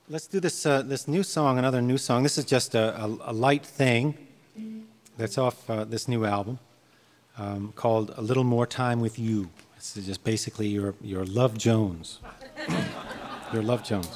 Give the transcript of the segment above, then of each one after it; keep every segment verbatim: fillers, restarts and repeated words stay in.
Let's do this uh, this new song, another new song. This is just a, a, a light thing that's off uh, this new album um, called "A Little More Time with You." This is just basically your your Love Jones, your Love Jones.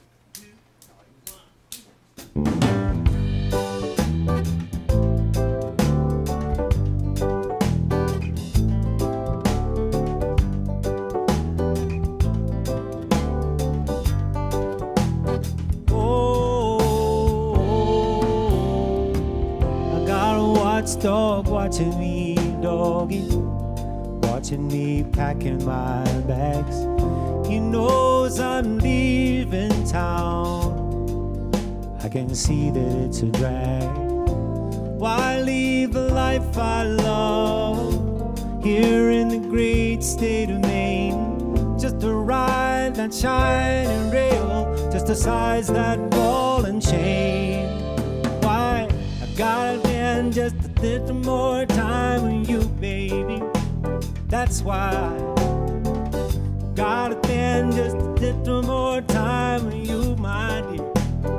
Dog watching me, doggy, watching me packing my bags. He knows I'm leaving town. I can see that it's a drag. Why leave the life I love here in the great state of Maine? Just to ride that shining rail, just to size that ball and chain. Why I gotta spend just a little more time with you, baby. That's why I gotta spend just a little more time with you, my dear.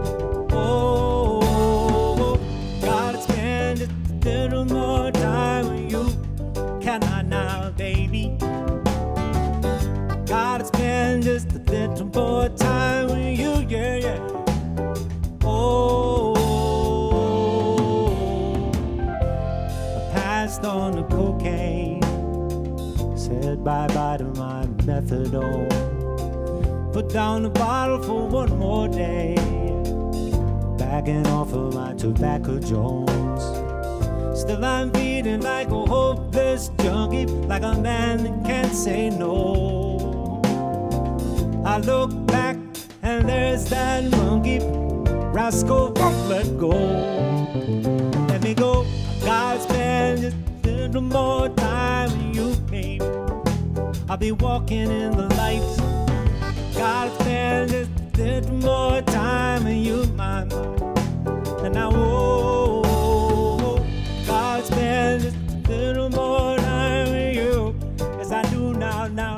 Oh, gotta spend just a little more time with you. Can I now, baby? Gotta spend just a little more time with you, yeah, yeah. Oh, on the cocaine, said bye-bye to my methadone, put down the bottle for one more day, backing off of my tobacco Jones. Still I'm feeling like a hopeless junkie, like a man that can't say no. I look back and there's that monkey, rascal won't let go. Let me go. Gotta spend just a little more time with you, baby. I'll be walking in the lights. Gotta spend just a little more time with you, my mind. And I whoa, gotta spend just a little more time with you, as I do now, now.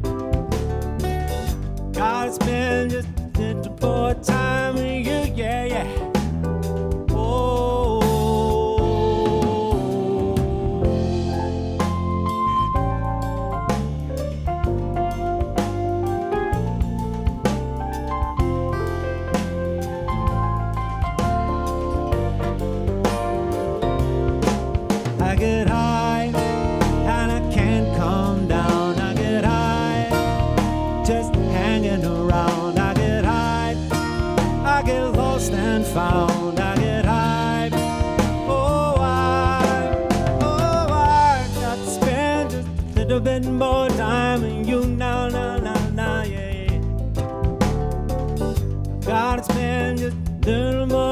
Gotta spend just a little more time with you, yeah, yeah. I get high and I can't come down. I get high just hanging around. I get high, I get lost and found. I get high, oh I, oh I got to spend just a little bit more time with you now, now, now, now, yeah, yeah. Gotta spend just a little more